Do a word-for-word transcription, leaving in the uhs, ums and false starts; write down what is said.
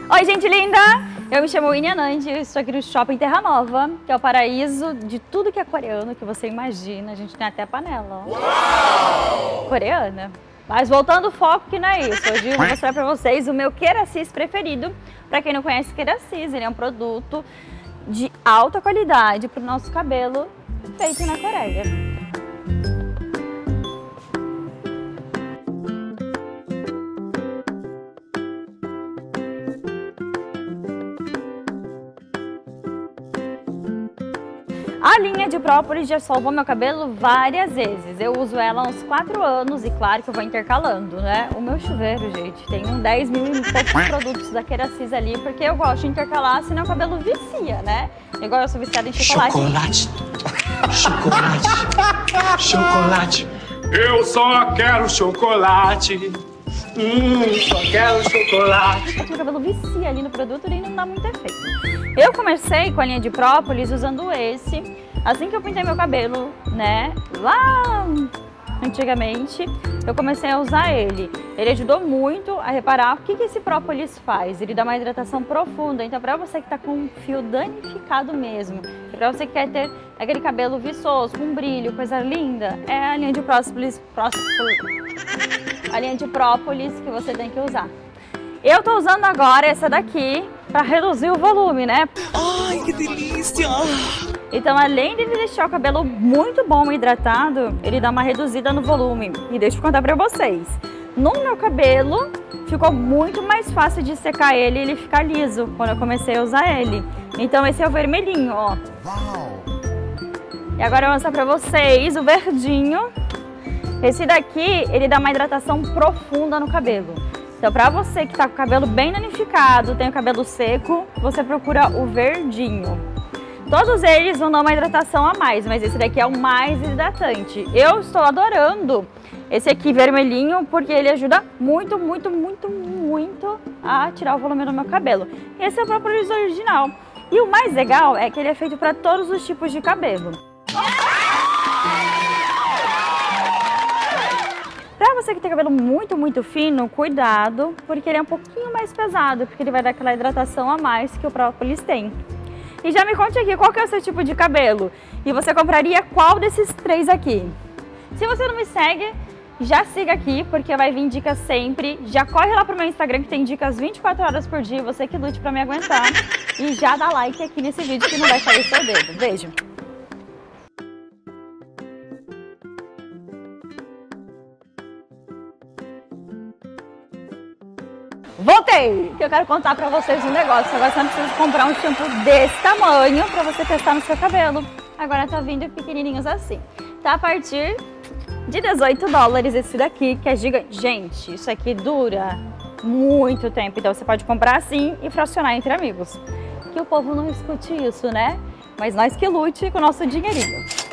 Oi, gente linda! Eu me chamo Winnie Anand, eu estou aqui no Shopping Terra Nova, que é o paraíso de tudo que é coreano, que você imagina. A gente tem até panela, ó. Uau! Coreana. Mas voltando ao foco, que não é isso. Hoje eu vou mostrar pra vocês o meu Kerasis preferido. Pra quem não conhece Kerasis, ele é um produto de alta qualidade para o nosso cabelo, feito na Coreia. A linha de própolis já salvou meu cabelo várias vezes. Eu uso ela há uns quatro anos e claro que eu vou intercalando, né? O meu chuveiro, gente, tem uns dez mil e poucos produtos da Kerasis ali, porque eu gosto de intercalar, senão o cabelo vicia, né? Igual eu sou viciada em chocolate. Chocolate. Chocolate. Chocolate. Eu só quero chocolate. Hum, só quero chocolate. O meu cabelo vicia ali no produto e não dá muito efeito. Eu comecei com a linha de própolis usando esse, assim que eu pintei meu cabelo, né, lá antigamente, eu comecei a usar ele. Ele ajudou muito a reparar o que, que esse própolis faz. Ele dá uma hidratação profunda, então para você que tá com um fio danificado mesmo, e para você que quer ter aquele cabelo viçoso, com brilho, coisa linda, é a linha de própolis, própolis, a linha de própolis que você tem que usar. Eu tô usando agora essa daqui para reduzir o volume, né? Ai, que delícia! Então, além de deixar o cabelo muito bom e hidratado, ele dá uma reduzida no volume. E deixa eu contar pra vocês. No meu cabelo, ficou muito mais fácil de secar ele e ele ficar liso quando eu comecei a usar ele. Então, esse é o vermelhinho, ó. Uau. E agora eu vou mostrar pra vocês o verdinho. Esse daqui, ele dá uma hidratação profunda no cabelo. Então, pra você que tá com o cabelo bem danificado, tem o cabelo seco, você procura o verdinho. Todos eles vão dar uma hidratação a mais, mas esse daqui é o mais hidratante. Eu estou adorando esse aqui vermelhinho, porque ele ajuda muito, muito, muito, muito a tirar o volume do meu cabelo. Esse é o própolis original. E o mais legal é que ele é feito para todos os tipos de cabelo. Pra você que tem cabelo muito, muito fino, cuidado, porque ele é um pouquinho mais pesado, porque ele vai dar aquela hidratação a mais que o própolis tem. E já me conte aqui, qual que é o seu tipo de cabelo? E você compraria qual desses três aqui? Se você não me segue, já siga aqui, porque vai vir dicas sempre. Já corre lá pro meu Instagram, que tem dicas vinte e quatro horas por dia, você que lute pra me aguentar. E já dá like aqui nesse vídeo que não vai cair seu dedo. Beijo! Voltei! Que eu quero contar pra vocês um negócio. Agora você não precisa comprar um shampoo desse tamanho pra você testar no seu cabelo. Agora tá vindo pequenininhos assim. Tá a partir de dezoito dólares esse daqui, que é gigante. Gente, isso aqui dura muito tempo. Então você pode comprar assim e fracionar entre amigos. Que o povo não escute isso, né? Mas nós que lute com o nosso dinheirinho.